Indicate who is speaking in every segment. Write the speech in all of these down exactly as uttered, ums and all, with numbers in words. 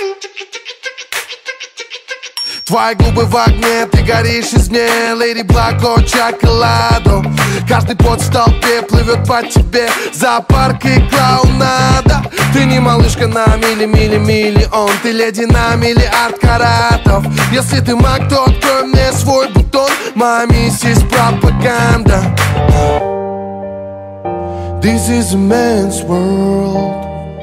Speaker 1: Твои губы в огне, ты горишь из мне, Леди Блако Чоколадо. Каждый пот в толпе плывет по тебе, зоопарк и клоунада. Ты не малышка на мили-мили-миллион, ты леди на миллиард каратов. Если ты маг, то открой мне свой бутон, моя миссис пропаганда. This is a man's world.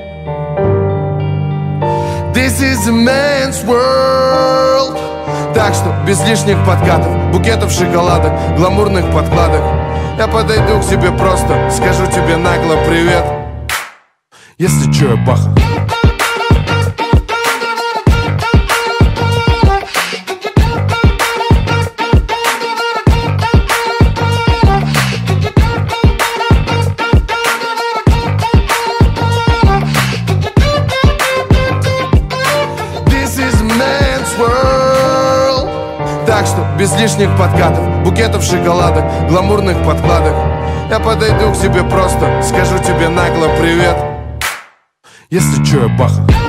Speaker 1: This is a man's world. Так что без лишних подкатов, букетов шоколадок, гламурных подкладок. Я подойду к тебе просто, скажу тебе нагло привет. Если чё, я баха. Так что без лишних подкатов, букетов шоколадок, гламурных подкладок. Я подойду к тебе просто, скажу тебе нагло привет. Если чё, я баха.